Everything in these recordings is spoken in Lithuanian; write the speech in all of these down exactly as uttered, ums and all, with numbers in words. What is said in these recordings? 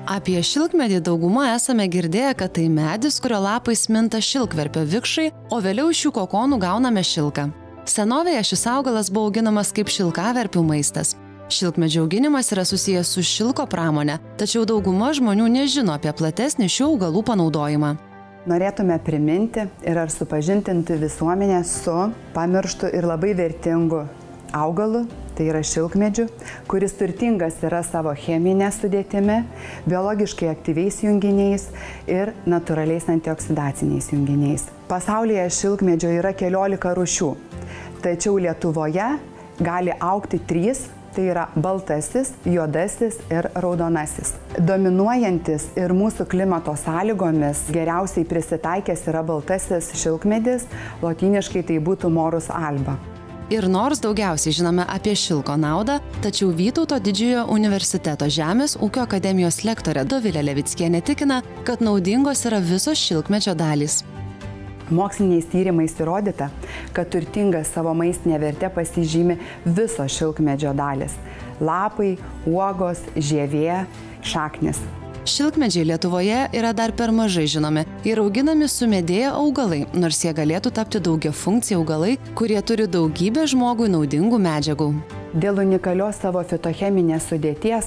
Apie šilkmedį dauguma esame girdėję, kad tai medis, kurio lapais minta šilkverpio vikšrai, o vėliau iš jų kokonų gauname šilką. Senovėje šis augalas buvo auginamas kaip šilkaverpių maistas. Šilkmedžio auginimas yra susijęs su šilko pramone, tačiau dauguma žmonių nežino apie platesnį šių augalų panaudojimą. Norėtume priminti ir ar supažintinti visuomenę su pamirštu ir labai vertingu augalu, tai yra šilkmedžiu, kuris turtingas yra savo cheminė sudėtimi, biologiškai aktyviais junginiais ir natūraliais antioksidaciniais junginiais. Pasaulyje šilkmedžio yra keliolika rūšių, tačiau Lietuvoje gali augti trys, tai yra baltasis, juodasis ir raudonasis. Dominuojantis ir mūsų klimato sąlygomis geriausiai prisitaikęs yra baltasis šilkmedis, lotyniškai tai būtų Morus alba. Ir nors daugiausiai žinome apie šilko naudą, tačiau Vytauto didžiojo universiteto Žemės ūkio akademijos lektorė Dovilė Levickienė tikina, kad naudingos yra visos šilkmedžio dalys. Moksliniais tyrimais įrodyta, kad turtingas savo maistinė verte pasižymi visos šilkmedžio dalis – lapai, uogos, žievė, šaknis. Šilkmedžiai Lietuvoje yra dar per mažai žinomi ir auginami sumedėję augalai, nors jie galėtų tapti daugiafunkciai augalai, kurie turi daugybę žmogui naudingų medžiagų. Dėl unikalios savo fitocheminės sudėties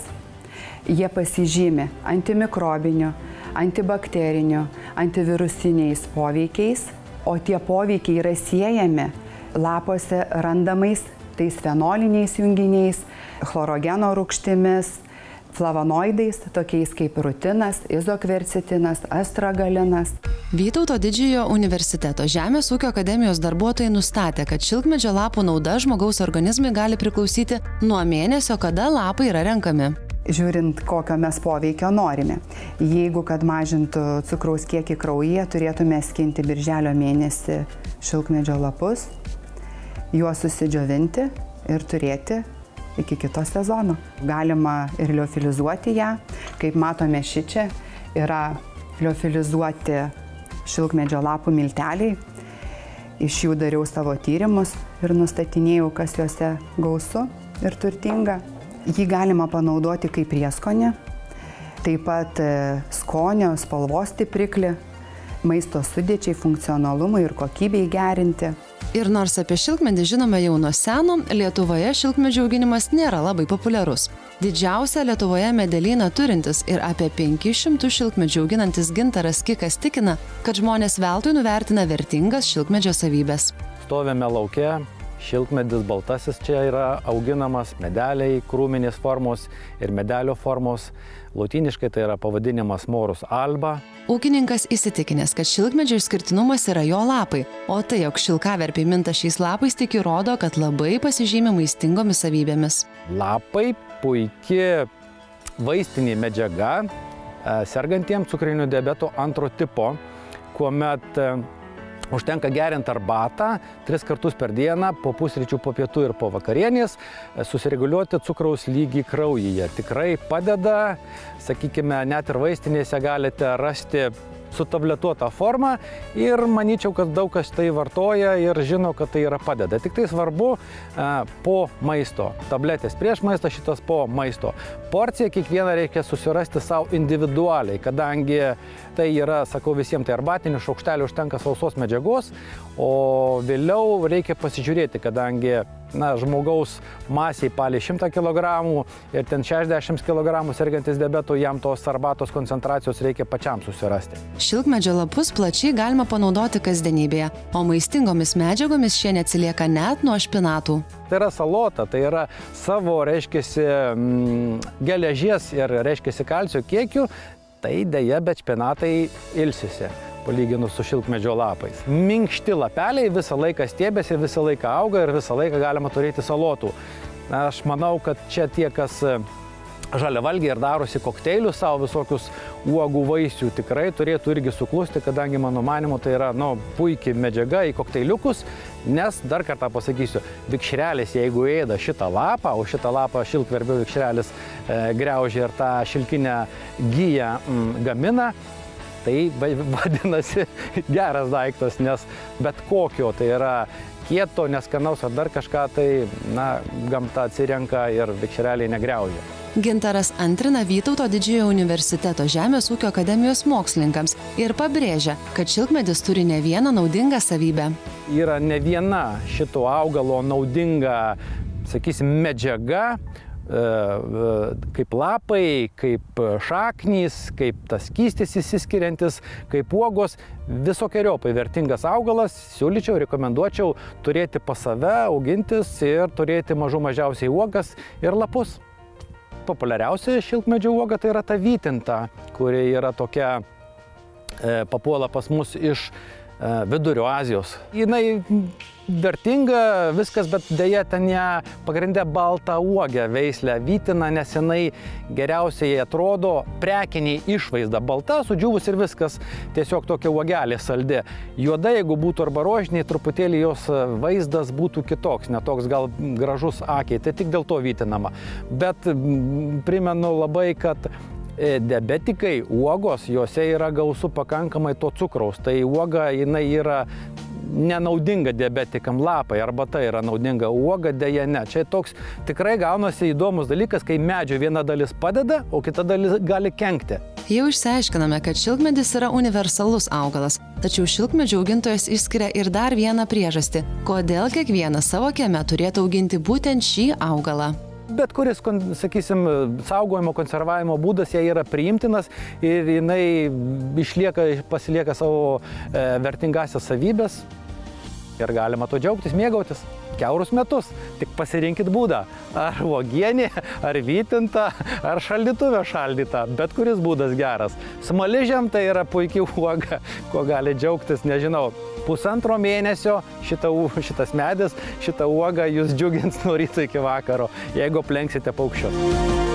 jie pasižymi antimikrobiniu, antibakteriniu, antivirusiniais poveikiais, o tie poveikiai yra siejami lapuose randamais tais fenoliniais junginiais, chlorogeno rūgštimis, flavonoidais, tokiais kaip rutinas, izokvercitinas, astragalinas. Vytauto didžiojo universiteto Žemės ūkio akademijos darbuotojai nustatė, kad šilkmedžio lapų nauda žmogaus organizmui gali priklausyti nuo mėnesio, kada lapai yra renkami. Žiūrint, kokio mes poveikio norime. Jeigu kad mažintų cukraus kiekį kraujyje, turėtume skinti birželio mėnesį šilkmedžio lapus, juos susidžiovinti ir turėti iki kito sezono. Galima ir liofilizuoti ją. Kaip matome šičia, yra liofilizuoti šilkmedžio lapų milteliai. Iš jų dariau savo tyrimus ir nustatinėjau, kas juose gausu ir turtinga. Jį galima panaudoti kaip prieskonį, taip pat skonio, spalvos stipriklį, maisto sudėčiai, funkcionalumui ir kokybei gerinti. Ir nors apie šilkmedį žinome jau nuo seno, Lietuvoje šilkmedžių auginimas nėra labai populiarus. Didžiausia Lietuvoje medelyną turintis ir apie penkis šimtus šilkmedžių auginantis Gintaras Kikas tikina, kad žmonės veltui nuvertina vertingas šilkmedžio savybės. Stovime lauke, šilkmedis baltasis čia yra auginamas, medeliai krūminės formos ir medelio formos. Lotyniškai tai yra pavadinimas Morus alba. Ūkininkas įsitikinęs, kad šilkmedžio išskirtinumas yra jo lapai, o tai, jog šilkaverpiai minta šiais lapais, tik įrodo, kad labai pasižymi maistingomis savybėmis. Lapai puikia vaistinė medžiaga sergantiems cukriniu diabetu antro tipo, kuomet užtenka gerinti arbatą tris kartus per dieną, po pusryčių, po pietų ir po vakarienės, susireguliuoti cukraus lygį kraujyje. Tikrai padeda, sakykime, net ir vaistinėse galite rasti sutabletuotą formą ir manyčiau, kad daug kas tai vartoja ir žino, kad tai yra padeda. Tik tai svarbu po maisto. Tabletės prieš maistą, šitas po maisto. Porciją kiekvieną reikia susirasti savo individualiai, kadangi tai yra, sakau visiems, tai arbatinis šaukštelį užtenka sausos medžiagos, o vėliau reikia pasižiūrėti, kadangi na, žmogaus masiai palei šimtą kilogramų ir ten šešiasdešimt kilogramų sergantis diabetu, jam tos arbatos koncentracijos reikia pačiam susirasti. Šilkmedžio lapus plačiai galima panaudoti kasdienybėje, o maistingomis medžiagomis šie neatsilieka net nuo špinatų. Tai yra salota, tai yra savo, reiškiasi, geležies ir, reiškiasi, kalcio kiekiu, tai dėja, bet špinatai ilsisi, palyginus su šilkmedžio lapais. Minkšti lapeliai visą laiką stiebėsi, visą laiką auga ir visą laiką galima turėti salotų. Aš manau, kad čia tie, kas žaliavalgiai ir darosi kokteilius savo visokius uogų vaisių, tikrai turėtų irgi suklusti, kadangi mano manimu tai yra nu, puikiai medžiaga į kokteiliukus, nes dar kartą pasakysiu, vikšrelis, jeigu ėda šitą lapą, o šitą lapą šilkverpio vikšrelis e, griaužia ir tą šilkinę giją mm, gamina, tai vadinasi geras daiktas, nes bet kokio tai yra kieto, neskanaus ar dar kažką, tai na, gamta atsirenka ir vikšreliai negriaužia. Gintaras antrina Vytauto didžiojo universiteto Žemės ūkio akademijos mokslininkams ir pabrėžia, kad šilkmedis turi ne vieną naudingą savybę. Yra ne viena šito augalo naudinga, sakysim, medžiaga, kaip lapai, kaip šaknys, kaip tas skystis įsiskiriantis, kaip uogos, visokiojopai vertingas augalas, siūlyčiau, rekomenduočiau turėti pas save, augintis ir turėti mažų mažiausiai uogas ir lapus. Populiariausia šilkmedžio uoga tai yra ta vytinta, kuri yra tokia, e, papuola pas mus iš e, Vidurio Azijos. Jinai vertinga viskas, bet dėja ten ją pagrindę baltą uogę veislę vytina, nes jinai geriausiai atrodo prekiniai išvaizda. Balta, sudžiūvus ir viskas, tiesiog tokia uogelė saldi. Juoda, jeigu būtų arba rožiniai, truputėlį jos vaizdas būtų kitoks, netoks gal gražus akiai, tai tik dėl to vytinama. Bet primenu labai, kad diabetikai, uogos, juose yra gausu pakankamai to cukraus. Tai uoga, jinai yra nenaudinga diabetikam, lapai, arbata yra naudinga, uoga dėja ne. Čia toks tikrai gaunasi įdomus dalykas, kai medžio viena dalis padeda, o kita dalis gali kenkti. Jau išsiaiškiname, kad šilkmedis yra universalus augalas, tačiau šilkmedžių augintojas išskiria ir dar vieną priežastį, kodėl kiekvienas savo kieme turėtų auginti būtent šį augalą. Bet kuris, sakysim, saugojimo, konservavimo būdas jai yra priimtinas ir jinai išlieka, pasilieka savo e, vertingasias savybės ir galima to džiaugtis, mėgautis kiaurus metus. Tik pasirinkit būdą, ar uogienė, ar vytinta, ar šaldytuvė šaldyta, bet kuris būdas geras. Smaližiam tai yra puikiai uoga, ko gali džiaugtis, nežinau. Pusantro mėnesio šita, šitas medis, šita uoga jūs džiugins nuo ryto iki vakaro, jeigu aplenksite paukščius.